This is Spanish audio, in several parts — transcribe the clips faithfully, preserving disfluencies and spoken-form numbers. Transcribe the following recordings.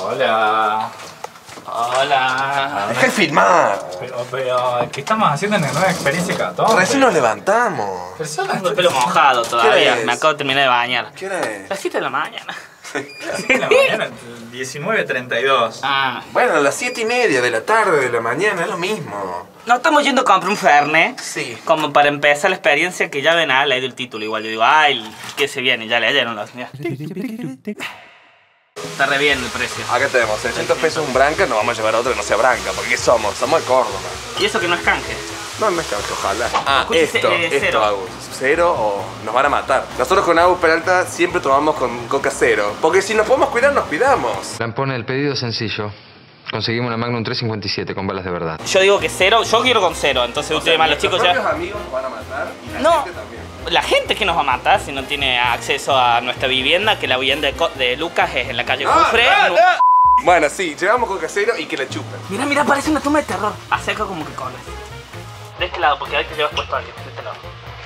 Hola. Hola. Deja de filmar. Pero, pero, ¿qué estamos haciendo en la nueva experiencia Catón? Recién nos levantamos. Pero son las Tengo el pelo mojado todavía. ¿Qué es? Me acabo de terminar de bañar. ¿Qué hora es? Las siete de la mañana. siete de la mañana, diecinueve treinta y dos. Ah. Bueno, a las siete y media de la tarde, de la mañana, es lo mismo. No estamos yendo a comprar un Fernet. Sí. Como para empezar la experiencia que ya ven, ah, leído el título igual. Yo digo, ay, ¿qué se viene? Ya leyeron los. Ya. Está re bien el precio. Acá tenemos seiscientos pesos un branca, nos vamos a llevar otro que no sea branca, porque ¿qué somos? Somos de Córdoba. Y eso que no es canje. No, no es que ojalá. Ah, Escuche, esto, eh, esto, cero. Agus. Cero o nos van a matar. Nosotros con Agus Peralta siempre tomamos con coca cero. Porque si nos podemos cuidar, nos cuidamos. Lampone, el pedido es sencillo. Conseguimos una Magnum tres cincuenta y siete con balas de verdad. Yo digo que cero, yo quiero con cero. Entonces O ustedes sea, más los chicos nuestros ya. propios amigos nos van a matar y la No. gente también. La gente que nos va a matar si no tiene acceso a nuestra vivienda, que la vivienda de, Co- de Lucas es en la calle No, Jufre. no, no. Bueno, sí, llevamos coca cero y que la chupen. Mira, mira, parece una tumba de terror. Acerca como que corre. De este lado, porque hay que llevar puesto a alguien. De este lado.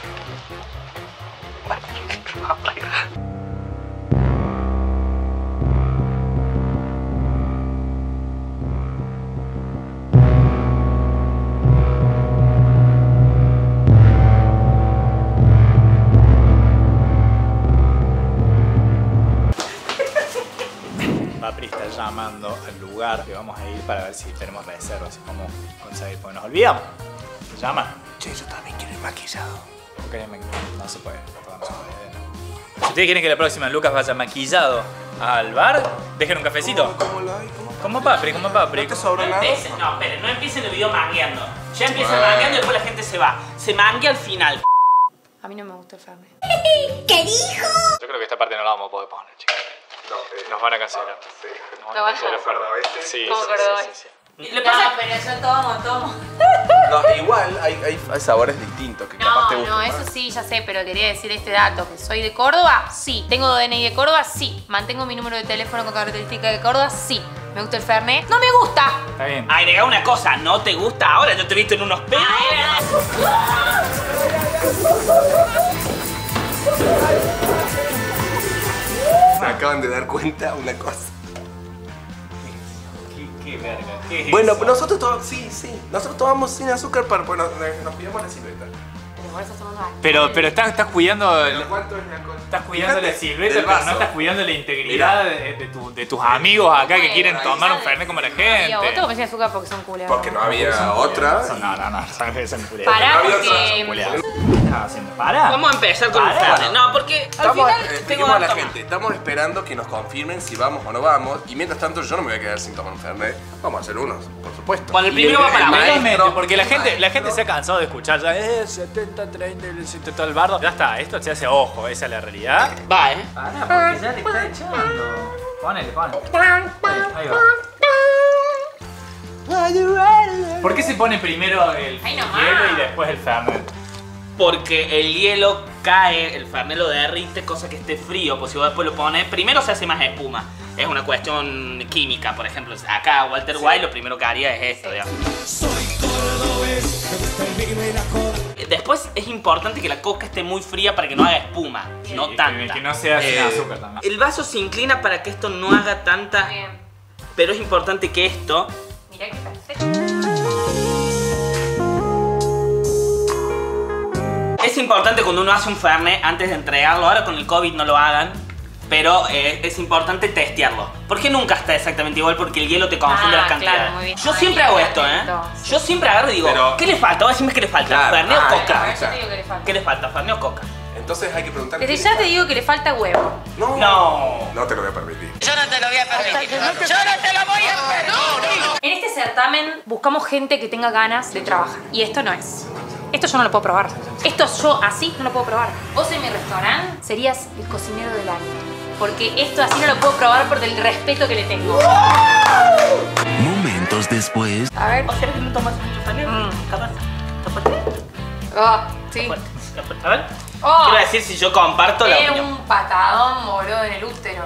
Papri está llamando al lugar que vamos a ir para ver si tenemos reservas y cómo conseguir, porque nos olvidamos. Se llama. Che, yo también quiero ir maquillado. Ok, me- no se puede, no se puede. Si ustedes quieren que la próxima Lucas vaya maquillado al bar, dejen un cafecito. ¿Cómo, cómo lo hay? ¿Cómo? Como Papri, como Papri. ¿No te sobró No nada? empiecen, no, esperen, no empiecen el video mangueando. Ya empiezan Bueno. mangueando y después la gente se va. Se manguea al final. A mí no me gusta el Fernet. Yo creo que esta parte no la vamos a poder poner, chicos. No, eh, Nos van a cancelar. sí. Nos ¿Lo van a cancelar cancelar? fuerte. Sí, ¿Cómo sí, cordobés? sí, sí, sí. Le pasa- No, pero yo tomo, tomo. No, igual hay, hay, hay sabores distintos que capaz te No, gustan no, más. eso sí, ya sé, pero quería decir este dato, que soy de Córdoba, sí. Tengo D N I de Córdoba, sí. Mantengo mi número de teléfono con característica de Córdoba, sí. Me gusta el Fernet, no me gusta. Está bien. Agrega una cosa, ¿no te gusta ahora? Yo te he visto en unos pedos. Me acaban de dar cuenta una cosa. ¿Qué, qué verga? ¿Qué es Bueno, eso? nosotros tomamos, sí, sí. Nosotros tomamos sin azúcar para, bueno, nos pillamos la silueta. Pero por eso tomando alcohol. Pero, pero estás, estás cuidando. ¿Pero cuánto es la cosa? Estás cuidando Fíjate, la silueta, del pero vaso. no estás cuidando la integridad de, de tu- de tus amigos acá que quieren tomar un Fernet como la gente. Tío, vos te comés sin azúcar porque son culeros. Porque no había otra. No, no, no, son, son culeros. Pará, No había porque... Culeados. ¿Qué estás haciendo? ¿Para? Vamos a empezar con el Para. Fernet. No, porque al Estamos, final eh, tengo expliquemos a la harta gente, estamos esperando que nos confirmen si vamos o no vamos. Y mientras tanto yo no me voy a quedar sin tomar un Fernet. Vamos a hacer unos, por supuesto. Bueno, el Y primero va para mí. maestro- Realmente, porque la gente, la el gente se ha maestro- cansado de escuchar ya, eh, setenta, treinta, el setenta, todo el bardo. Ya está, esto se hace ojo, esa es la realidad. Va, eh. Para, porque ya le está echando. Ponele, ponele. Ahí va. ¿Por qué se pone primero el Ay, no más. hielo y después el Fernet? Porque el hielo cae, el Fernet lo derrite, cosa que esté frío. Pues si vos después lo pones, primero se hace más espuma. Es una cuestión química, por ejemplo. Acá Walter White lo primero que haría es esto, digamos. Después es importante que la coca esté muy fría para que no haga espuma, no Que- tanta. Que no sea sin Eh, azúcar también. El vaso se inclina para que esto no haga tanta, Bien. pero es importante que esto Mirá que perfecto. es importante cuando uno hace un Fernet antes de entregarlo. Ahora con el COVID no lo hagan, pero eh, es importante testearlo. Porque nunca está exactamente igual porque el hielo te confunde Ah, las cantidades. claro, muy bien. Yo Ay, siempre hago esto, ¿eh? atento. Yo siempre agarro y digo, Pero- ¿qué le falta? Vos decime qué le falta, Claro, ¿Fernet ah, o coca? ahí Yo te digo que le falta. ¿Qué le falta, Fernet o coca? Entonces hay que preguntarle. Desde qué ya le te digo que le falta huevo. falta. No. No. No te lo voy a permitir. Yo no te lo voy a permitir. Yo no te lo voy a permitir. En este certamen buscamos gente que tenga ganas de trabajar. Y esto no es. Esto yo no lo puedo probar. Esto yo así no lo puedo probar. Vos en mi restaurante serías el cocinero del año. Porque esto así no lo puedo probar por el respeto que le tengo. Momentos después. A ver. ¿O será que no tomas mucho Fernet? Mm. Capaz. Capaz. Oh, sí. A ver. Oh. Quiero decir si yo comparto la Es opinión. un patadón, boludo, en el útero.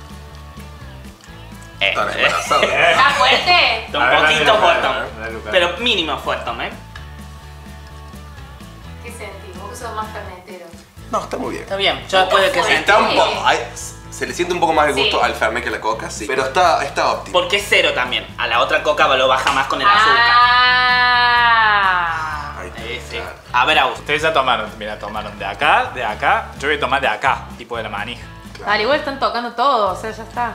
Eh, Están eh. embarazados. ¿Está fuerte? Está A un ver, poquito dale, fuerte. dale, dale, Lucas. Pero mínimo fuerte, ¿eh? ¿Qué sentís? Vos que sos más fermentero. No, está muy bien. Está bien. Yo después de que Está sentí. Está un poco. ay, Se le siente un poco más de gusto Sí. al Fernet que a la coca, sí. Pero está, está óptimo. Porque es cero también. A la otra coca lo baja más con el azúcar. Ah. Ahí está. Sí, sí. A ver, Agus. Ustedes ya tomaron, mira, tomaron de acá, de acá. Yo voy a tomar de acá, tipo de la manija. Vale, igual están tocando todo, o sea, ya está.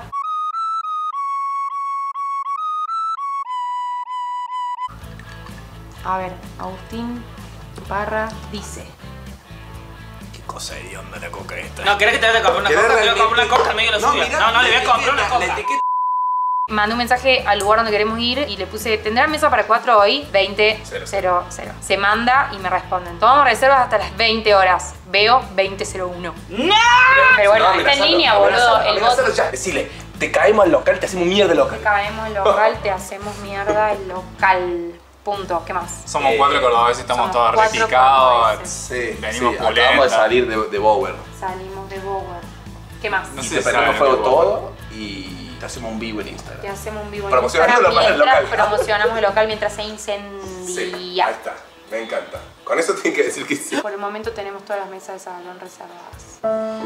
A ver, Agustín Parra dice. Qué cosa de onda la coca esta. No, ¿querés que te vaya a comprar una ¿Querés coca? Te voy a realmente? comprar una coca al medio de lo suyo. mirá, No, no, le voy a la comprar una etiqueta, la coca. etiqueta. Mandé un mensaje al lugar donde queremos ir y le puse, ¿tendrán mesa para cuatro hoy? veinte cero cero. Se manda y me responden, tomamos reservas hasta las veinte horas. Veo veinte cero uno. ¡No! Pero bueno, No, está en amenazalo, línea, boludo. amenazalo, El amenazalo bot. ya. Decile, te caemos al local, te hacemos mierda el local. Te caemos el local, te hacemos mierda el local. Punto. ¿Qué más? Somos Eh, cuatro cordobeses, estamos somos todos cuatro repicados. cordobeses. Sí, Venimos sí, pulentas. acabamos de salir de, de Bower. Salimos de Bower. ¿Qué más? No Y sé te si prendemos saben fuego lo que todo y te hacemos un vivo en Te Instagram. hacemos un vivo en Promocionando Instagram lo más del mientras local. promocionamos el local mientras se Sí, incendia. ahí está. Me encanta. Con eso tienen que decir que sí. Por el momento tenemos todas las mesas de salón reservadas.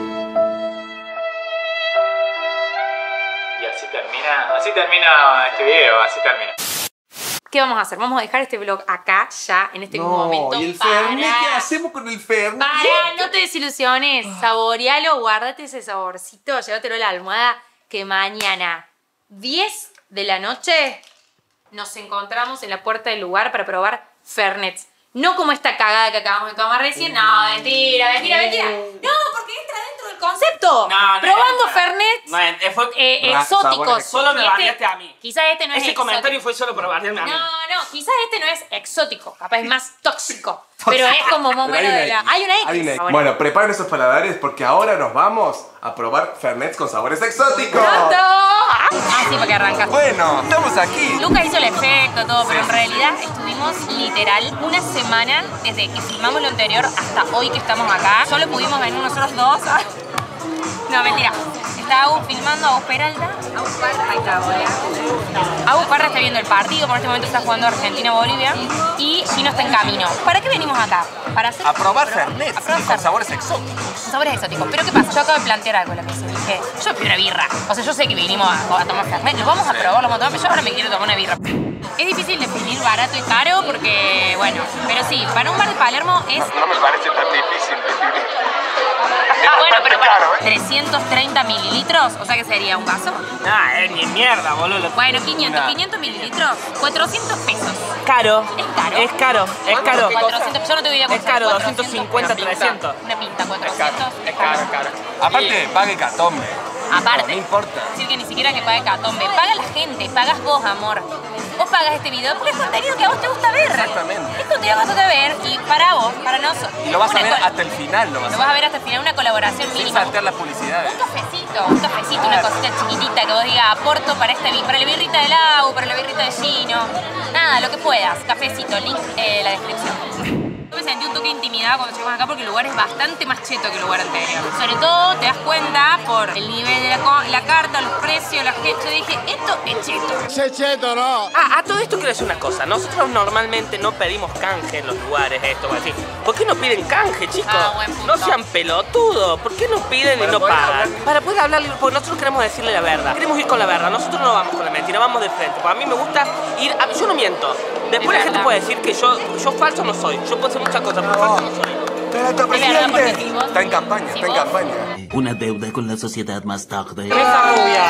Y así termina, así termina este video, así termina. ¿Qué vamos a hacer? Vamos a dejar este vlog acá, ya, en este momento. y el Para- Fernet, ¿qué hacemos con el Fernet? Para, no te desilusiones. Saborealo, guárdate ese saborcito, llévatelo a la almohada. Que mañana, diez de la noche, nos encontramos en la puerta del lugar para probar Fernets. No como esta cagada que acabamos de tomar recién. No, mentira, mentira, mentira. No, porque entra dentro del concepto. No, no Probando entra. Fernets No, eh, fue- eh, Ra- exóticos. sabores Solo me Y este- bardeaste a mí. Quizás este no es Ese exótico. comentario fue solo para bardearme a mí. No, no, quizás este no es exótico, capaz es más tóxico. Pero es como más Pero bueno de la. Hay una X. Hay una X. Ah, Bueno, preparen esos paladares porque ahora nos vamos a probar Fernets con sabores exóticos. ¡Pronto! Ah, sí, porque arrancas. Bueno, estamos aquí. Lucas hizo el efecto, todo, pero en realidad estuvimos literal una semana desde que filmamos lo anterior hasta hoy que estamos acá. Solo pudimos venir nosotros dos. No, mentira. Está Agus filmando, Agus Peralta. Agus Parra, ahí está, Bolivia. Agus Parra está viendo el partido, por este momento está jugando Argentina-Bolivia. Y Gino está en camino. ¿Para qué venimos acá? Para hacer A probar pero- Fernets a probar y con Fernet. sabores exóticos. Sabores exóticos. Pero ¿qué pasa? Yo acabo de plantear algo en la mesa. Dije, yo pido una birra. O sea, yo sé que vinimos a, a tomar Fernet. Lo vamos a probar, lo vamos a tomar, pero yo ahora me quiero tomar una birra. Es difícil definir barato y caro porque, bueno, pero sí, para un bar de Palermo es... No me parece tan difícil definir. Ah, bueno, pero para caro, ¿eh? trescientos treinta mililitros, o sea que sería un vaso. Ah, es ni mierda, boludo. Bueno, quinientos, quinientos mililitros, cuatrocientos pesos. Caro. ¿Es caro? Es caro, es caro. cuatrocientos, yo no te voy a Es caro, doscientos cincuenta, trescientos. Una pinta, cuatrocientos. Es caro, es caro. Aparte, pague catombe. Aparte. No importa. Es decir, que ni siquiera que pague Catombe. Paga la gente, pagas vos, amor. Vos pagas este video porque es contenido que a vos te gusta ver. Exactamente. Es contenido que a vos te gusta ver y para vos, para nosotros. Y lo vas a Una ver col- hasta el final, lo vas Lo a vas a ver. ver hasta el final, una colaboración Sin mínima. saltear las publicidades. Un cafecito, un cafecito, una cosita chiquitita que vos digas, aporto para esta bi- para la birrita del Lau, para la birrita de Gino. Nada, lo que puedas. Cafecito, link en la descripción. Yo me sentí un toque intimidada cuando llegamos acá porque el lugar es bastante más cheto que el lugar anterior. Sobre todo te das cuenta por el nivel de la, co- la carta, los precios, la gente. Yo dije, esto es cheto. Ah, a todo esto quiero decir una cosa. Nosotros normalmente no pedimos canje en los lugares, esto, así. ¿Por qué no piden canje, chicos? Ah, buen punto. No sean pelotudos. ¿Por qué no piden y Para no poder pagan? hablar. Para poder hablarle, porque nosotros queremos decirle la verdad. Queremos ir con la verdad. Nosotros no vamos con la mentira, vamos de frente. Porque a mí me gusta ir. A, yo no miento. Después la Es gente verdad. puede decir que yo, yo falso no soy. Yo puedo hacer muchas cosas, pero falso no soy. Pero está Es verdad, porque si presidente. vos- Está en campaña, si está en vos- campaña. Una deuda con la sociedad más tarde. ¡Esa rubia!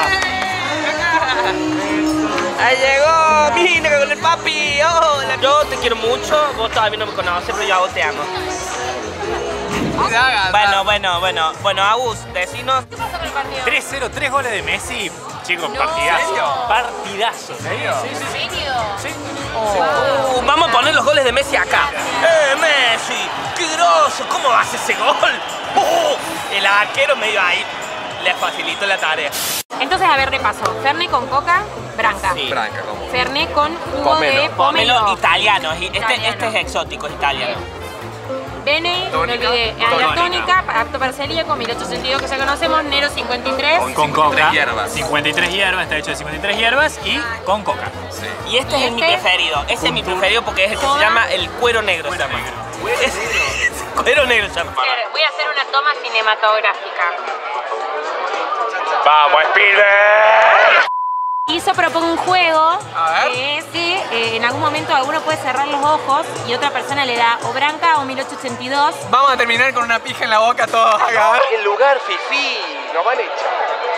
¡Ahí llegó! ¡Vine con el papi! ¡Hola! Yo te quiero mucho, vos todavía no me conoces, pero yo a vos te amo. Bueno, bueno, bueno. Bueno, Agus, decinos. ¿Qué pasó con el partido? tres cero, tres goles de Messi. Chicos, No. partidazo. ¿En serio? Partidazo. ¿En serio? Sí, sí, ¿En sí. serio? Sí. Uh, vamos a poner los goles de Messi acá. ¡Eh, Messi! ¡Qué grosso! ¿Cómo hace ese gol? Uh, el arquero medio ahí. Le facilito la tarea. Entonces, a ver, repaso. Fernet con coca, branca. Sí. Branca, como. Fernet con jugo Pomelo. de Pomelo pomelo. italiano. Este, Italiano. este es exótico, es italiano. Bene, no Tónica. olvidé. La tónica, apto para celíaco, mil ochocientos sesenta y dos que ya conocemos. Nero cincuenta y tres. Con- Con coca. hierbas. cincuenta y tres hierbas, está hecho de cincuenta y tres hierbas y con coca. Sí. Y este ¿Y es mi este? preferido. Ese es mi preferido porque es el que se Joda. llama el cuero negro. se llama. Es- cuero negro se llama. Voy a hacer una toma cinematográfica. ¡Vamos, Spielberg! Hizo propongo un juego A ver. que es que eh, en algún momento alguno puede cerrar los ojos y otra persona le da o Branca o mil ochocientos ochenta y dos. Vamos a terminar con una pija en la boca todos acá. ¡El lugar, fifí! Nos van a echar.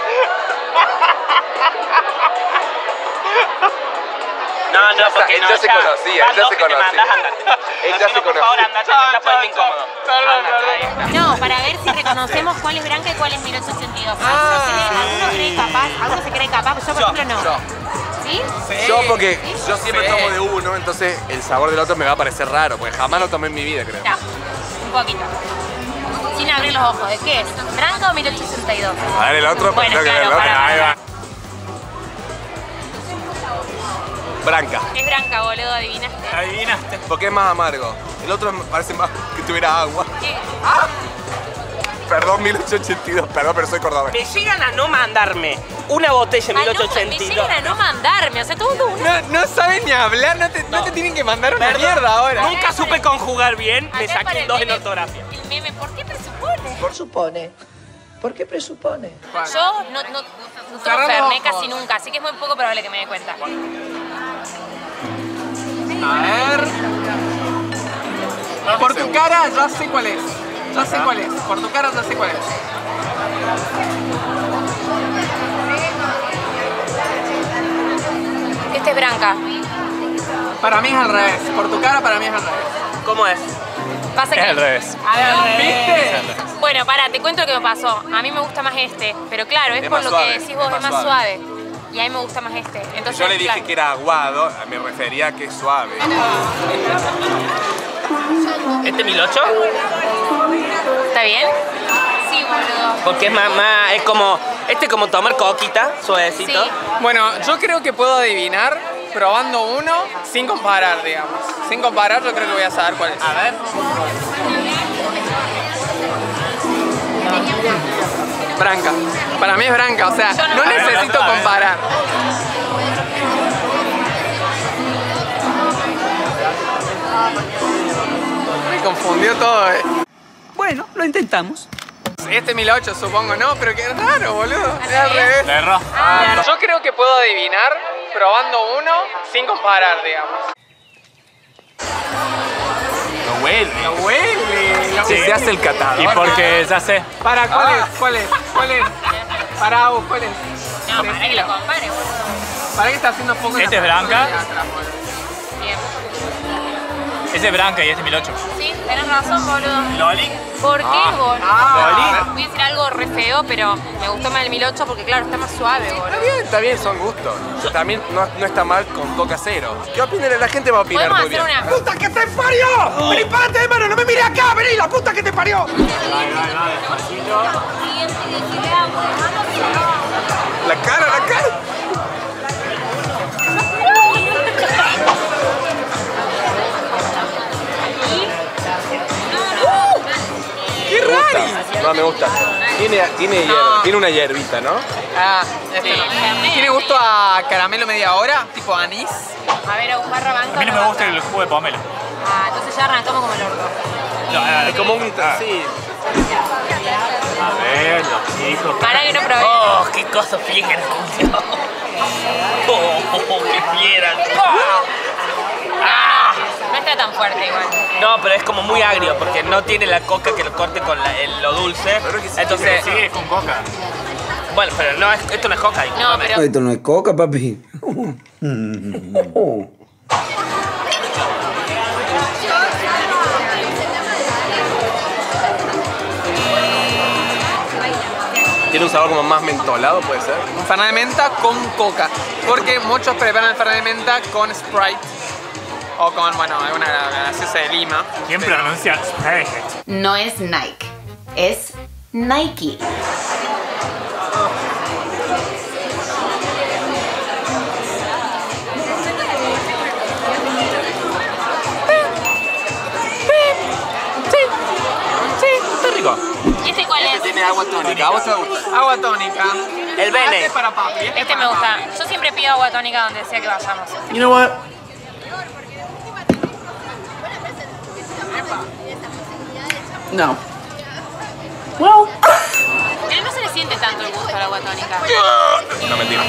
No, no, porque él no, ya se conocía, él ya se que te conocía. mandás, andate. Él ya Así se no, por favor, conocía. andate, que estás poniendo incómodo. Perdón, Andate, ahí perdón. está. No, para ver si reconocemos cuál es Branca y cuál es mil ochocientos ochenta y dos. ¿Alguno, cree, ¿Alguno cree capaz? ¿Alguno se cree capaz? Yo, por Yo, ejemplo, no. yo. ¿Sí? Sí. Yo porque yo siempre Sí. tomo de uno, entonces el sabor del otro me va a parecer raro, porque jamás lo tomé en mi vida, creo. No, un poquito. Sin abrir los ojos. ¿De qué es? ¿Branca o mil ochocientos ochenta y dos? A ver el otro, Bueno, tengo que claro, ver el otro. para, Ahí para. va. Branca, Es Branca, boludo, adivinaste. Adivinaste. porque es más amargo. El otro me parece más que tuviera agua. ¿Qué? Perdón, mil ochocientos ochenta y dos, perdón, pero soy cordobés. Me llegan a no mandarme una botella en Ah, mil no, ochocientos me ochenta y llegan dos. a no mandarme, o sea, todo una... No, no saben ni hablar, no te, no te tienen que mandar una Perdón. mierda ahora. Nunca supe conjugar bien, me Acá para saqué el dos en meme- ortografía. El meme, ¿por qué presupone? Por supone. ¿Por qué presupone? Yo no, no, no tomo Cerrá los Fernet ojos. casi nunca, así que es muy poco probable que me dé cuenta. A ver. Por tu cara ya sé cuál es. Ya sé cuál es. Por tu cara ya sé cuál es. Este es Branca. Para mí es al revés. Por tu cara, para mí es al revés. ¿Cómo es? Pasa que... Es al revés. ¿Viste? Bueno, pará, te cuento lo que me pasó. A mí me gusta más este, pero claro, es, Es por más lo suave, que decís vos, es es más más suave. suave. Y a mí me gusta más este. Entonces, Yo le dije claro. que era aguado, me refería a que es suave. ¿Este mil ocho? ¿Está bien? Sí, boludo. Porque es más, más, es como, este es como tomar coquita, suavecito. Sí. Bueno, yo creo que puedo adivinar probando uno sin comparar, digamos. Sin comparar, yo creo que voy a saber cuál es. A ver. Branca. Para mí es Branca, o sea, Yo no- no A ver, necesito a ver. comparar. Me confundió todo, eh. Bueno, lo intentamos. Este mil ocho supongo, ¿no? Pero qué raro, boludo. Al Es al revés. revés. Le erró. Ah, Yo creo que puedo adivinar probando uno sin comparar, digamos. Lo huele. Lo huele. Lo Si huele. se hace el catador. Y porque ya sé. Para, ¿cuál es? ¿Cuál es? ¿Cuál es? Para, Agus, ¿cuál es? no, para que Decilo. lo compare, boludo. Para que está haciendo foco en Este la es Branca. persona. Bien. Ese es Branca y este mil ocho. Sí, tenés razón, boludo. ¿Loli? ¿Por qué, boludo? ah. Voy a decir algo re feo, pero me gustó más el mil ocho porque, claro, está más suave, boludo. Está bien, está bien, son gustos. También no, no está mal con coca cero. ¿Qué opinen? La gente va a opinar Podemos muy hacer bien. una... ¡Puta que te parió! ¡Vení, párate de mano! ¡No me mires acá! ¡Vení, la puta que te parió! La cara, la cara. ¡Qué raro! No, me gusta. Tiene, tiene, hierba, tiene una hierbita, ¿no? Ah, este no. ¿Tiene gusto a caramelo media hora? ¿Tipo anís? A ver, a un barra banca. A mí no me una gusta banca. el jugo de pomelo. Ah, entonces ya arrancamos como el orto. No, no, no. Es como un... Sí. A ver, los chicos. Para que no probé. Oh, qué cosa fiera, culiao. Oh, qué fiera. Ah. No está tan fuerte igual. No, pero es como muy agrio porque no tiene la coca que lo corte con la- el- lo dulce. Pero que sí, Entonces, Sí, es con coca. bueno, pero no, es- esto no es coca. No, pero... Esto no es coca, papi. Tiene un sabor como más mentolado, puede ser. Un Fernet de menta con coca. Porque muchos preparan el Fernet de menta con Sprite. O con, bueno, alguna gaseosa de lima. ¿Quién Pero- pronuncia Sprite? No es Nike, es Nike. Está rico. ¿Y este cuál es? Tiene agua tónica. ¿A vos te gusta? Agua tónica. El Bene. Este es para papi. Este es me para gusta. papi. Yo siempre pido agua tónica donde sea que vayamos. You know what? No. Well, Pero no se le siente tanto el gusto al agua tónica. No, mentira.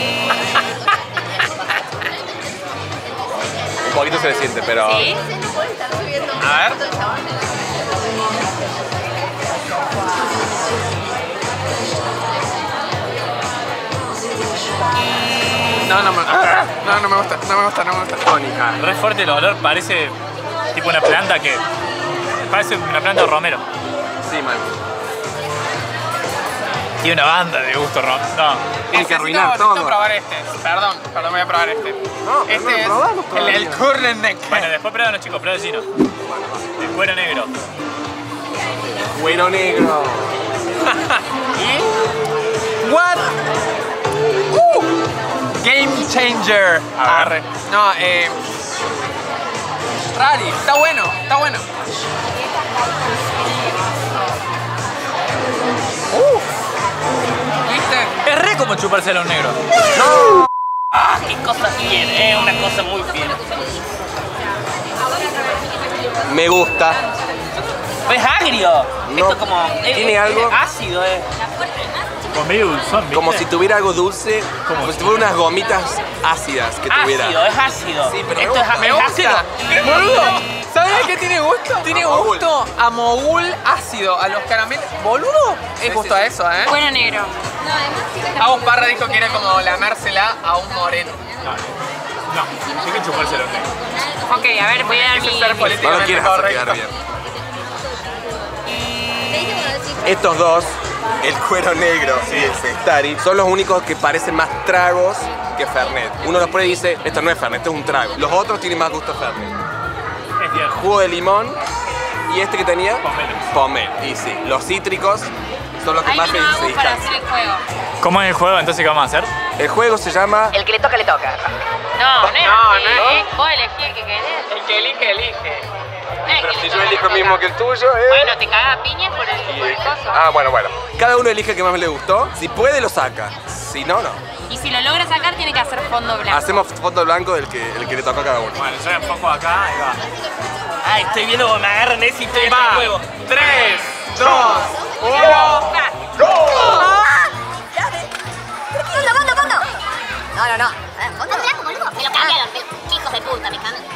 Un poquito se le siente, pero... ¿Sí? A ver. No, no me, no, no me gusta, no me gusta, no me gusta. Tónica. Re fuerte el olor, parece tipo una planta que... Parece una planta de romero. Sí, man. Tiene una banda de gusto romero. No. Tiene que arruinar necesito, todo. necesito probar este. Perdón, perdón, voy a probar este. No, pero este no lo es probamos el, todavía. el Kurnenek. Bueno, después pruébanos chicos, prueba el chino. El cuero negro. Cuero negro. What? Uh, game changer. A ver. Arre. No, eh... Rari, está bueno, está bueno. Uh, ¿viste? Es re como chupárselo a un negro. Ah, qué cosa fiera, es una cosa muy fiera. Me gusta. Es agrio. No, Esto como... es- tiene es- algo- es ácido, eh. Como medio dulzón, ¿viste? Como si tuviera algo dulce, como si tuviera unas gomitas ácidas que tuviera. Ácido, es ácido. Sí, pero Esto me es, gusta. es Me gusta. ácido. Boludo, ¿sabes qué tiene gusto? Tiene A mogul. gusto a mogul ácido, a los caramelos. Boludo, es justo a eso, ¿eh? Cuero negro. Agus Parra dijo que era como lamérsela a un moreno. No, no, hay que chupárselo a un negro. Ok, a ver, voy a dar Eso mi... es ser No lo políticamente quieres hacer correcto. quedar bien. Estos dos, el cuero negro y el Cestari, son los únicos que parecen más tragos que Fernet. Uno los prueba y dice, esto no es Fernet, esto es un trago. Los otros tienen más gusto a Fernet. Es cierto. Jugo de limón y este que tenía, Pomelo. pomelo. Y sí, los cítricos son los que Ahí más se, vino se Agus para distancian. hacer el juego. ¿Cómo es el juego entonces que vamos a hacer? El juego se llama El que le toca, le toca. No, no es No, así. no es- Vos elegí el que querés. El que elige, elige. No es que Si le yo toca, elijo el le mismo toca. que el tuyo, ¿eh? Bueno, te cagas a piñas por el, por el coso. Ah, bueno, bueno. Cada uno elige el que más le gustó. Si puede, lo saca. Si no, no. Y si lo logra sacar, tiene que hacer fondo blanco. Hacemos fondo blanco del que, el que le tocó a cada uno. Bueno, yo enfoco acá, ahí va. Ay, estoy viendo cómo me agarran ese y estoy en Va. el juego. Tres, dos, uno. ¡Fondo, fondo, fondo! No, no, no. ¿Fondo blanco, boludo? Me lo cambiaron, me- hijos de puta, me cambiaron.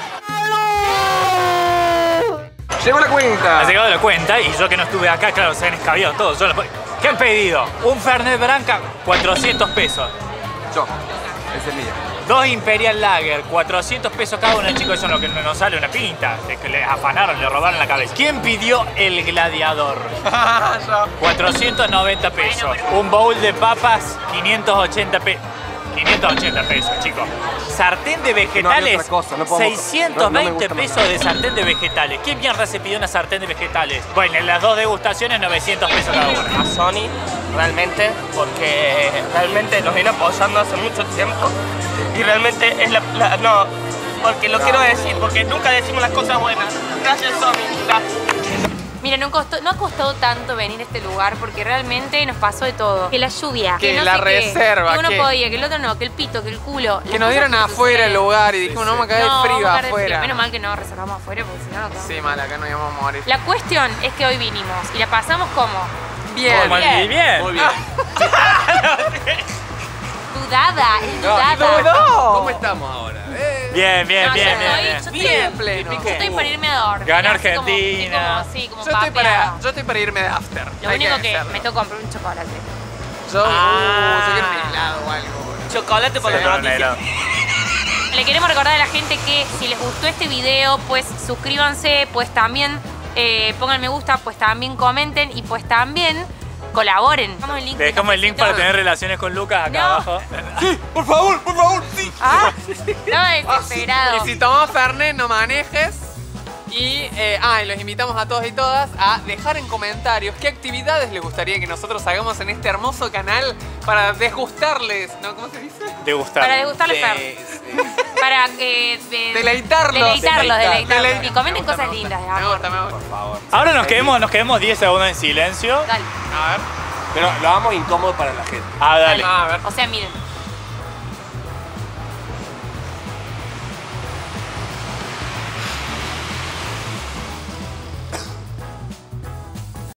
Llegó la cuenta. Ha llegado la cuenta y yo que no estuve acá, claro, se han escabiado todos. Yo lo- ¿Qué han pedido? Un Fernet Branca, cuatrocientos pesos. Yo. Ese es mío. Dos Imperial Lager, cuatrocientos pesos cada uno, chicos, eso es lo que nos sale una pinta. Es que le afanaron, le robaron la cabeza. ¿Quién pidió el gladiador? Yo. cuatrocientos noventa pesos. Un bowl de papas, quinientos ochenta pesos. quinientos ochenta pesos, chicos. Sartén de vegetales, otra cosa, no podemos- seiscientos veinte no- no me gusta más pesos de sartén de vegetales. ¿Quién mierda se pidió una sartén de vegetales? Bueno, en las dos degustaciones, novecientos pesos cada una. A Sony, realmente, porque realmente nos viene apoyando hace mucho tiempo. Y realmente es la... la- no, porque lo quiero decir, porque nunca decimos las cosas buenas. Gracias, Sony. Gracias. Mira, no, costó, no ha costado tanto venir a este lugar porque realmente nos pasó de todo. Que la lluvia, Que no la sé qué, reserva, que uno que- podía, que el otro no, que el pito, que el culo. Que nos dieron afuera el lugar y dijimos, no, me cae No, el frío vamos a caer de afuera. frío. Menos mal que no reservamos afuera porque si no, no. Sí, mal, acá no íbamos a morir. La cuestión es que hoy vinimos y la pasamos como Bien. Muy bien. bien. Muy bien. dudada, es dudada. ¡No! ¿Cómo estamos ahora? Eh, Bien, bien, No, yo bien, estoy- bien, bien. yo Bien, estoy- pleno. Yo estoy para irme a dormir. Ganó así como- Argentina. así como- Sí, como Yo estoy, para, papeado. yo estoy para irme de after. Lo Hay único que hacerlo. me tengo que comprar un chocolate. Yo, Ah. uh, yo quiero un helado o algo. boludo. Chocolate por Sí, la un noticia. helado. Le queremos recordar a la gente que si les gustó este video, pues suscríbanse, pues también eh, pongan me gusta, pues también comenten y pues también colaboren. Dejamos el link, Le de dejamos el link para cafecito. tener relaciones con Lucas acá No. abajo. por favor, por favor, sí. Ah, estaba desesperado. Y si tomás Fernet, no manejes. Y, eh, ah, y los invitamos a todos y todas a dejar en comentarios qué actividades les gustaría que nosotros hagamos en este hermoso canal para desgustarles, ¿no? ¿Cómo se dice? Degustar. Para degustarle Fer. Eh, Para eh, de- Deleitarlos. Deleitarlos, Deleitar. deleitarlos. Deleit- Y comenten Me gusta, cosas me lindas, gusta. de Me amor. gusta, me gusta. Por favor. Ahora nos quedemos, nos quedemos diez segundos en silencio. Dale. A ver. Pero lo hagamos incómodo para la gente. Ah, dale. Ah, a ver. O sea, miren.